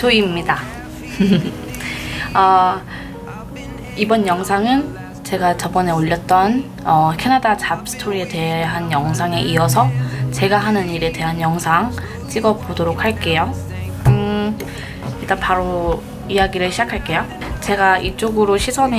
소희입니다. 이번 영상은 제가 저번에 올렸던 캐나다 잡스토리에 대한 영상에 이어서 제가 하는 일에 대한 영상 찍어보도록 할게요. 일단 바로 이야기를 시작할게요. 제가 이쪽으로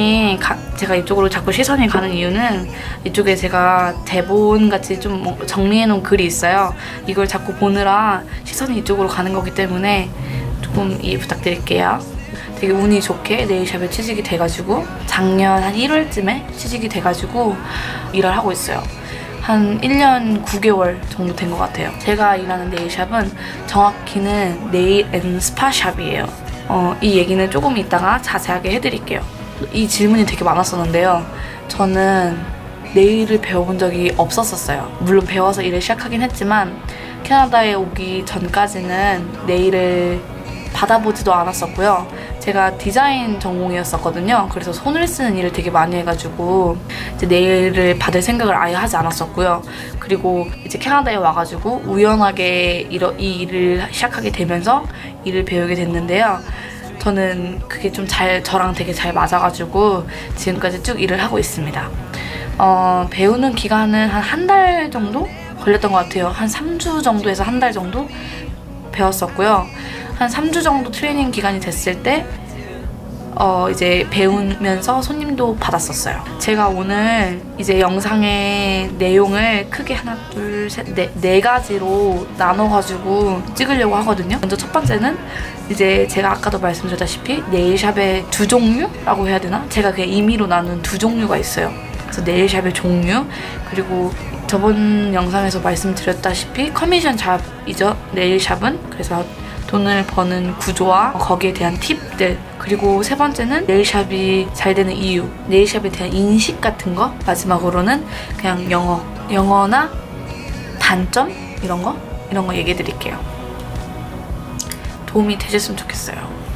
자꾸 시선이 가는 이유는 이쪽에 제가 대본같이 좀 정리해놓은 글이 있어요. 이걸 자꾸 보느라 시선이 이쪽으로 가는 거기 때문에 조금 이해 부탁드릴게요. 되게 운이 좋게 네일샵에 취직이 돼가지고 작년 한 1월쯤에 취직이 돼가지고 일을 하고 있어요. 한 1년 9개월 정도 된 것 같아요. 제가 일하는 네일샵은 정확히는 네일 앤 스파 샵이에요. 이 얘기는 조금 이따가 자세하게 해드릴게요. 이 질문이 되게 많았었는데요. 저는 네일을 배워본 적이 없었어요. 물론 배워서 일을 시작하긴 했지만 캐나다에 오기 전까지는 네일을 받아보지도 않았었고요. 제가 디자인 전공이었었거든요. 그래서 손을 쓰는 일을 되게 많이 해가지고 이제 네일을 받을 생각을 아예 하지 않았었고요. 그리고 이제 캐나다에 와가지고 우연하게 이 일을 시작하게 되면서 일을 배우게 됐는데요. 저는 그게 좀 저랑 되게 잘 맞아가지고 지금까지 쭉 일을 하고 있습니다. 배우는 기간은 한 달 정도 걸렸던 것 같아요. 한 3주 정도에서 한 달 정도 배웠었고요. 한 3주 정도 트레이닝 기간이 됐을 때 이제 배우면서 손님도 받았었어요. 제가 오늘 이제 영상의 내용을 크게 하나, 둘, 셋, 네 가지로 나눠가지고 찍으려고 하거든요. 먼저 첫 번째는 이제 제가 아까도 말씀드렸다시피 네일샵의 두 종류라고 해야 되나? 제가 그냥 임의로 나눈 두 종류가 있어요. 그래서 네일샵의 종류, 그리고 저번 영상에서 말씀드렸다시피 커미션 잡이죠, 네일샵은. 그래서 돈을 버는 구조와 거기에 대한 팁들, 그리고 세 번째는 네일샵이 잘 되는 이유, 네일샵에 대한 인식 같은 거, 마지막으로는 그냥 영어나 단점 이런 거 얘기해 드릴게요. 도움이 되셨으면 좋겠어요.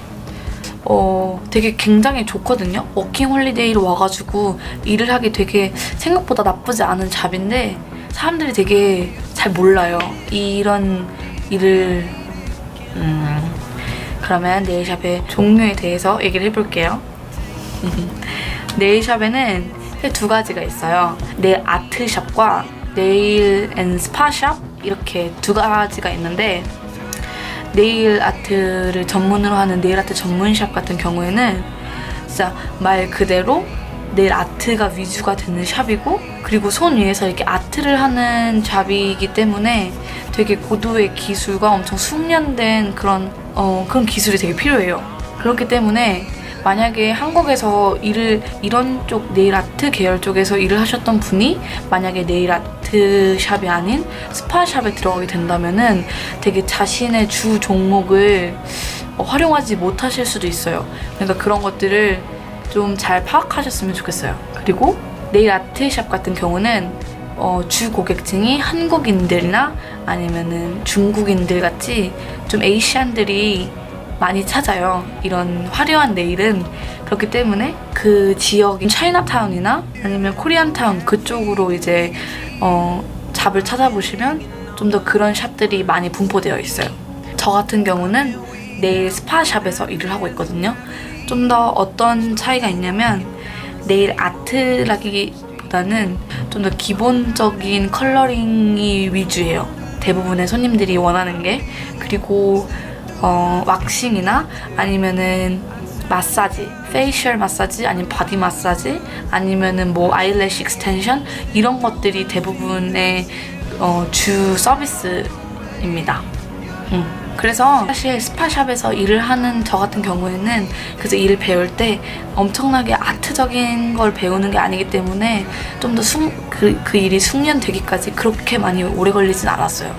되게 굉장히 좋거든요. 워킹 홀리데이로 와가지고 일을 하기 되게 생각보다 나쁘지 않은 잡인데 사람들이 되게 잘 몰라요. 이런 일을 그러면 네일샵의 종류에 대해서 얘기를 해볼게요. 네일샵에는 두 가지가 있어요. 네일 아트샵과 네일 앤 스파샵, 이렇게 두 가지가 있는데, 네일 아트를 전문으로 하는 네일 아트 전문샵 같은 경우에는 진짜 말 그대로 네일 아트가 위주가 되는 샵이고, 그리고 손 위에서 이렇게 아트를 하는 잡이기 때문에 되게 고도의 기술과 엄청 숙련된 그런 기술이 되게 필요해요. 그렇기 때문에 만약에 한국에서 이런 쪽 네일 아트 계열 쪽에서 일을 하셨던 분이 만약에 네일 아트 샵이 아닌 스파 샵에 들어가게 된다면은 되게 자신의 주 종목을 활용하지 못하실 수도 있어요. 그러니까 그런 것들을 좀 잘 파악하셨으면 좋겠어요. 그리고 네일 아트 샵 같은 경우는 주 고객층이 한국인들이나 아니면은 중국인들 같이 좀 에이시안들이 많이 찾아요. 이런 화려한 네일은. 그렇기 때문에 그 지역인 차이나타운이나 아니면 코리안타운 그쪽으로 이제 잡을 찾아보시면 좀 더 그런 샵들이 많이 분포되어 있어요. 저 같은 경우는 네일 스파샵에서 일을 하고 있거든요. 좀 더 어떤 차이가 있냐면 네일 아트라기보다는 좀 더 기본적인 컬러링이 위주예요. 대부분의 손님들이 원하는 게. 그리고 왁싱이나 아니면은 마사지, 페이셜 마사지, 아니면 바디 마사지, 아니면은 뭐 아이래쉬 익스텐션, 이런 것들이 대부분의 주 서비스입니다. 그래서 사실 스파샵에서 일을 하는 저 같은 경우에는 그래서 일을 배울 때 엄청나게 아트적인 걸 배우는 게 아니기 때문에 좀 더 그 일이 숙련되기까지 그렇게 많이 오래 걸리진 않았어요.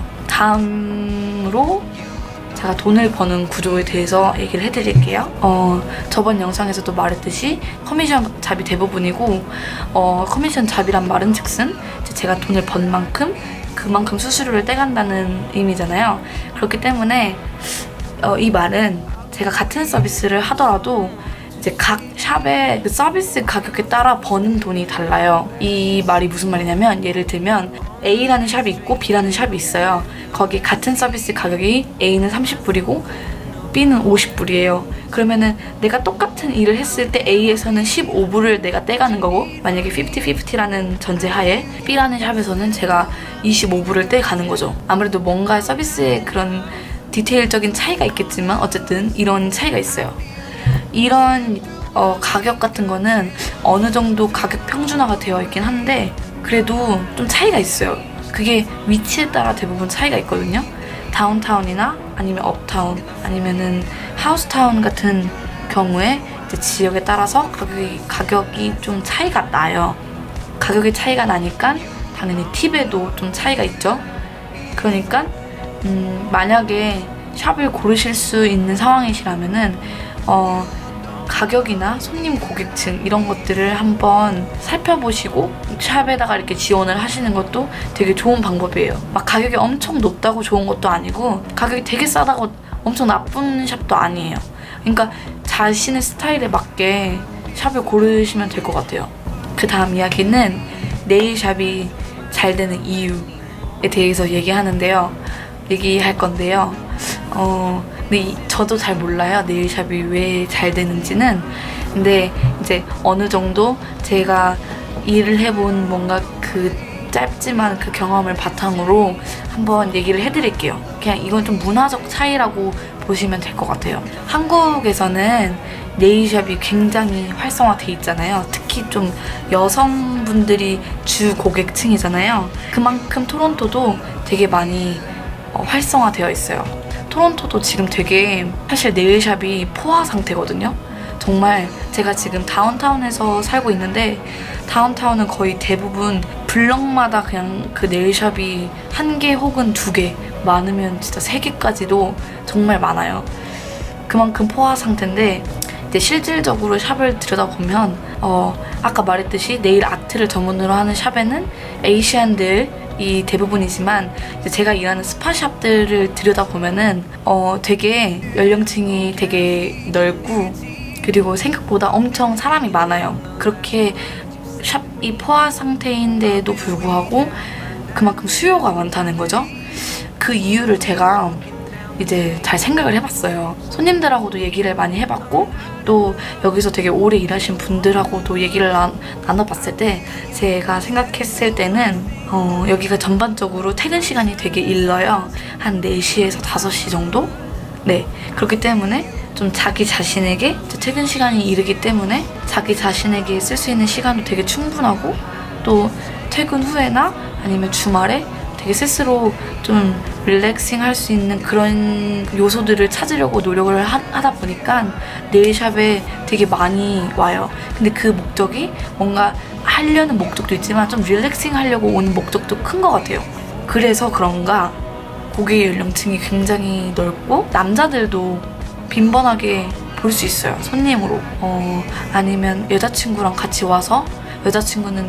다음으로 제가 돈을 버는 구조에 대해서 얘기를 해드릴게요. 저번 영상에서도 말했듯이 커미션 잡이 대부분이고, 커미션 잡이란 말은 즉슨 제가 돈을 번 만큼 그만큼 수수료를 떼간다는 의미잖아요. 그렇기 때문에 이 말은 제가 같은 서비스를 하더라도 이제 각 샵의 그 서비스 가격에 따라 버는 돈이 달라요. 이 말이 무슨 말이냐면, 예를 들면 A라는 샵이 있고 B라는 샵이 있어요. 거기 같은 서비스 가격이 A는 30불이고 B는 50불이에요. 그러면은 내가 똑같은 일을 했을 때 A에서는 15불을 내가 떼가는 거고, 만약에 50-50라는 전제하에 B라는 샵에서는 제가 25불을 떼가는 거죠. 아무래도 뭔가 서비스에 그런 디테일적인 차이가 있겠지만 어쨌든 이런 차이가 있어요. 이런 가격 같은 거는 어느 정도 가격 평준화가 되어 있긴 한데 그래도 좀 차이가 있어요. 그게 위치에 따라 대부분 차이가 있거든요. 다운타운이나 아니면 업타운 아니면은 하우스타운 같은 경우에 이제 지역에 따라서 가격이 좀 차이가 나요. 가격이 차이가 나니까 당연히 팁에도 좀 차이가 있죠. 그러니까 만약에 샵을 고르실 수 있는 상황이시라면은 가격이나 손님 고객층 이런 것들을 한번 살펴보시고 샵에다가 이렇게 지원을 하시는 것도 되게 좋은 방법이에요. 막 가격이 엄청 높다고 좋은 것도 아니고 가격이 되게 싸다고 엄청 나쁜 샵도 아니에요. 그러니까 자신의 스타일에 맞게 샵을 고르시면 될 것 같아요. 그 다음 이야기는 네일샵이 잘 되는 이유에 대해서 얘기할 건데요. 근데 저도 잘 몰라요. 네일샵이 왜 잘 되는지는. 근데 이제 어느 정도 제가 일을 해본 뭔가 그 짧지만 그 경험을 바탕으로 한번 얘기를 해드릴게요. 그냥 이건 좀 문화적 차이라고 보시면 될 것 같아요. 한국에서는 네일샵이 굉장히 활성화돼 있잖아요. 특히 좀 여성분들이 주 고객층이잖아요. 그만큼 토론토도 되게 많이 활성화되어 있어요. 토론토도 지금 되게 사실 네일샵이 포화 상태거든요. 정말 제가 지금 다운타운에서 살고 있는데 다운타운은 거의 대부분 블럭마다 그냥 그 네일샵이 1개 혹은 2개, 많으면 진짜 3개까지도 정말 많아요. 그만큼 포화 상태인데 이제 실질적으로 샵을 들여다보면 아까 말했듯이 네일 아트를 전문으로 하는 샵에는 아시안들이 대부분이지만 이제 제가 일하는 스파샵들을 들여다보면은 되게 연령층이 되게 넓고 그리고 생각보다 엄청 사람이 많아요. 그렇게 샵이 포화 상태인데도 불구하고 그만큼 수요가 많다는 거죠. 그 이유를 제가 이제 잘 생각을 해봤어요. 손님들하고도 얘기를 많이 해봤고 또 여기서 되게 오래 일하신 분들하고도 얘기를 나눠봤을 때 제가 생각했을 때는 여기가 전반적으로 퇴근 시간이 되게 일러요. 한 4시에서 5시 정도? 네, 그렇기 때문에 좀 자기 자신에게 퇴근 시간이 이르기 때문에 자기 자신에게 쓸 수 있는 시간도 되게 충분하고 또 퇴근 후에나 아니면 주말에 되게 스스로 좀 릴렉싱 할 수 있는 그런 요소들을 찾으려고 노력을 하다 보니까 네일샵에 되게 많이 와요. 근데 그 목적이 뭔가 하려는 목적도 있지만 좀 릴렉싱 하려고 오는 목적도 큰 것 같아요. 그래서 그런가 고객 연령층이 굉장히 넓고 남자들도 빈번하게 볼 수 있어요. 손님으로. 아니면 여자친구랑 같이 와서 여자친구는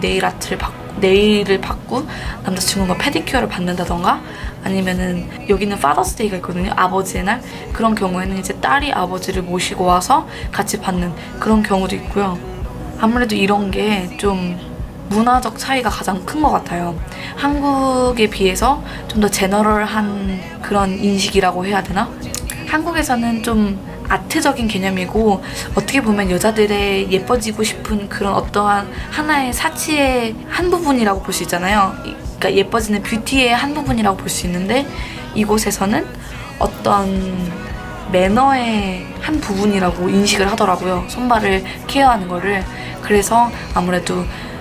네일을 받고 남자친구가 페디큐어를 받는다던가 아니면은 여기는 파더스데이가 있거든요. 아버지의 날. 그런 경우에는 이제 딸이 아버지를 모시고 와서 같이 받는 그런 경우도 있고요. 아무래도 이런 게 좀 문화적 차이가 가장 큰 것 같아요. 한국에 비해서 좀 더 제너럴한 그런 인식이라고 해야 되나? 한국에서는 좀 아트적인 개념이고 어떻게 보면 여자들의 예뻐지고 싶은 그런 어떠한 하나의 사치의 한 부분이라고 볼 수 있잖아요. 그러니까 예뻐지는 뷰티의 한 부분이라고 볼 수 있는데 이곳에서는 어떤 매너의 한 부분이라고 인식을 하더라고요. 손발을 케어하는 거를. 그래서 아무래도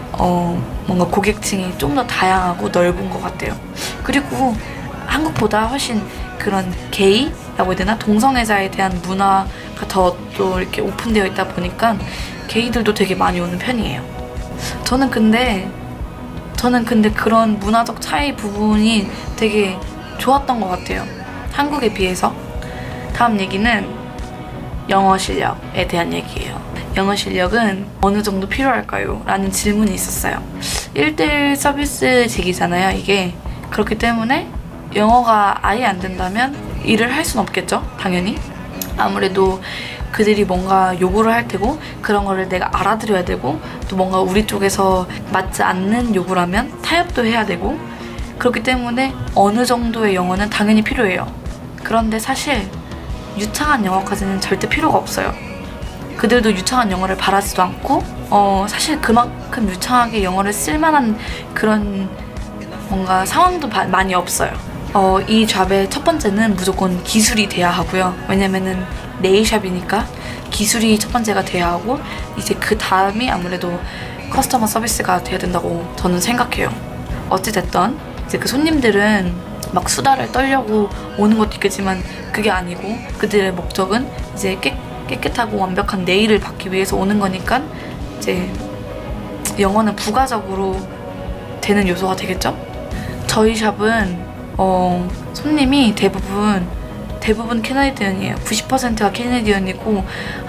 뭔가 고객층이 좀 더 다양하고 넓은 것 같아요. 그리고 한국보다 훨씬 그런 게이라고 해야 되나? 동성애자에 대한 문화가 더 또 이렇게 오픈되어 있다 보니까 게이들도 되게 많이 오는 편이에요. 저는 근데 그런 문화적 차이 부분이 되게 좋았던 것 같아요. 한국에 비해서. 다음 얘기는 영어 실력에 대한 얘기예요. 영어 실력은 어느 정도 필요할까요? 라는 질문이 있었어요. 1대1 서비스직이잖아요, 이게. 그렇기 때문에 영어가 아예 안 된다면 일을 할 순 없겠죠, 당연히. 아무래도 그들이 뭔가 요구를 할 테고 그런 거를 내가 알아들어야 되고 또 뭔가 우리 쪽에서 맞지 않는 요구라면 타협도 해야 되고 그렇기 때문에 어느 정도의 영어는 당연히 필요해요. 그런데 사실 유창한 영어까지는 절대 필요가 없어요. 그들도 유창한 영어를 바라지도 않고 사실 그만큼 유창하게 영어를 쓸만한 그런 뭔가 상황도 많이 없어요. 이 잡의 첫 번째는 무조건 기술이 돼야 하고요. 왜냐면은 네일샵이니까 기술이 첫 번째가 돼야 하고 이제 그 다음이 아무래도 커스터머 서비스가 돼야 된다고 저는 생각해요. 어찌됐든 이제 그 손님들은 막 수다를 떨려고 오는 것도 있겠지만 그게 아니고 그들의 목적은 이제 깨끗하고 완벽한 네일을 받기 위해서 오는 거니까 이제 영어는 부가적으로 되는 요소가 되겠죠? 저희 샵은 손님이 대부분 캐나디언이에요. 90%가 캐나디언이고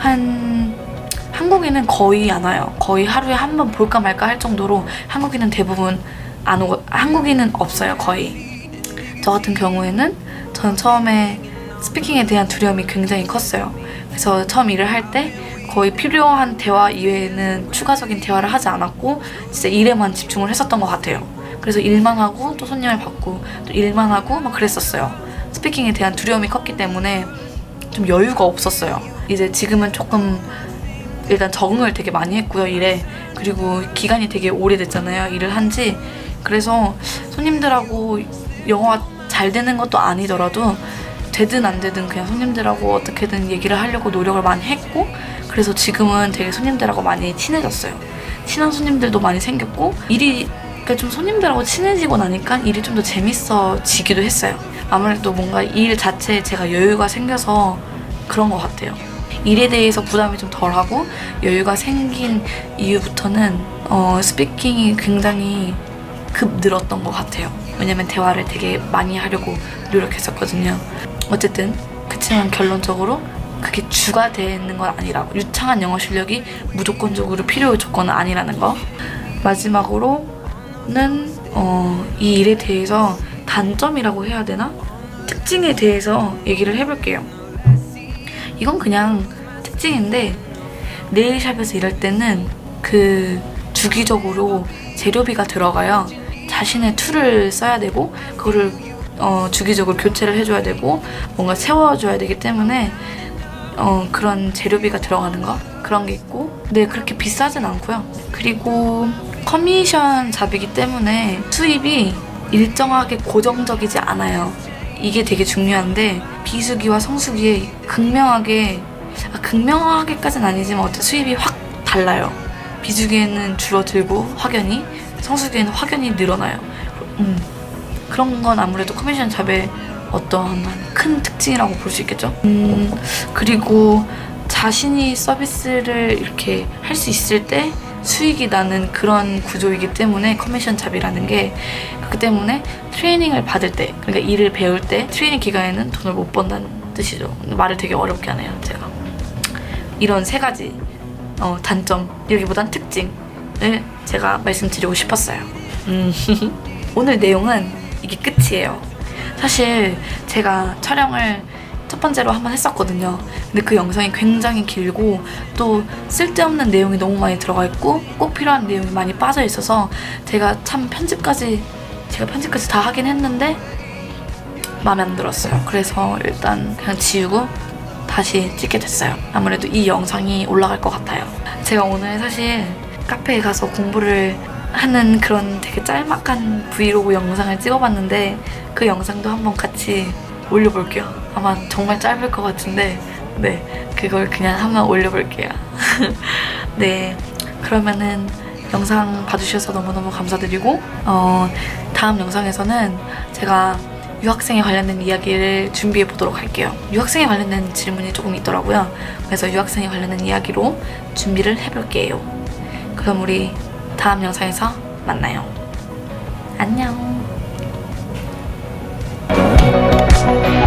한국인은 거의 안 와요. 거의 하루에 한 번 볼까 말까 할 정도로 한국인은 대부분 안 오고 한국인은 없어요. 거의. 저 같은 경우에는 저는 처음에 스피킹에 대한 두려움이 굉장히 컸어요. 그래서 처음 일을 할 때 거의 필요한 대화 이외에는 추가적인 대화를 하지 않았고 진짜 일에만 집중을 했었던 것 같아요. 그래서 일만 하고 또 손님을 받고 또 일만 하고 막 그랬었어요. 스피킹에 대한 두려움이 컸기 때문에 좀 여유가 없었어요. 이제 지금은 조금 일단 적응을 되게 많이 했고요, 일에. 그리고 기간이 되게 오래됐잖아요, 일을 한지. 그래서 손님들하고 영어가 잘 되는 것도 아니더라도 되든 안 되든 그냥 손님들하고 어떻게든 얘기를 하려고 노력을 많이 했고, 그래서 지금은 되게 손님들하고 많이 친해졌어요. 친한 손님들도 많이 생겼고, 그러니까 좀 손님들하고 친해지고 나니까 일이 좀 더 재밌어지기도 했어요. 아무래도 뭔가 일 자체에 제가 여유가 생겨서 그런 것 같아요. 일에 대해서 부담이 좀 덜하고 여유가 생긴 이후부터는 스피킹이 굉장히 급 늘었던 것 같아요. 왜냐면 대화를 되게 많이 하려고 노력했었거든요. 어쨌든 그치만 결론적으로 그게 주가 되는 건 아니라고, 유창한 영어 실력이 무조건적으로 필요한 조건은 아니라는 거. 마지막으로는 이 일에 대해서 단점이라고 해야 되나? 특징에 대해서 얘기를 해볼게요. 이건 그냥 특징인데, 네일샵에서 일할 때는 그 주기적으로 재료비가 들어가요. 자신의 툴을 써야 되고 그거를 주기적으로 교체를 해줘야 되고 뭔가 세워줘야 되기 때문에 그런 재료비가 들어가는 거, 그런 게 있고, 근데 그렇게 비싸진 않고요. 그리고 커미션 잡이기 때문에 수입이 일정하게 고정적이지 않아요. 이게 되게 중요한데, 비수기와 성수기에 극명하게까지는 아니지만 어쨌든 수입이 확 달라요. 비수기에는 줄어들고 확연히, 성수기에는 확연히 늘어나요. 그런 건 아무래도 커미션 잡의 어떤 큰 특징이라고 볼 수 있겠죠. 그리고 자신이 서비스를 이렇게 할 수 있을 때 수익이 나는 그런 구조이기 때문에 커미션 잡이라는 게, 그렇기 때문에 트레이닝을 받을 때, 그러니까 일을 배울 때 트레이닝 기간에는 돈을 못 번다는 뜻이죠. 말을 되게 어렵게 하네요, 제가. 이런 세 가지 단점, 여기보단 특징을 제가 말씀드리고 싶었어요. 오늘 내용은 이게 끝이에요. 사실 제가 촬영을 첫 번째로 한번 했었거든요. 근데 그 영상이 굉장히 길고 또 쓸데없는 내용이 너무 많이 들어가 있고 꼭 필요한 내용이 많이 빠져 있어서 제가 편집까지 다 하긴 했는데 마음에 안 들었어요. 그래서 일단 그냥 지우고 다시 찍게 됐어요. 아무래도 이 영상이 올라갈 것 같아요. 제가 오늘 사실 카페에 가서 공부를 하는 그런 되게 짤막한 브이로그 영상을 찍어봤는데 그 영상도 한번 같이 올려볼게요. 아마 정말 짧을 것 같은데 네, 그걸 그냥 한번 올려볼게요. 네, 그러면은 영상 봐주셔서 너무너무 감사드리고 다음 영상에서는 제가 유학생에 관련된 이야기를 준비해 보도록 할게요. 유학생에 관련된 질문이 조금 있더라고요. 그래서 유학생에 관련된 이야기로 준비를 해볼게요. 그럼 우리 다음 영상에서 만나요. 안녕.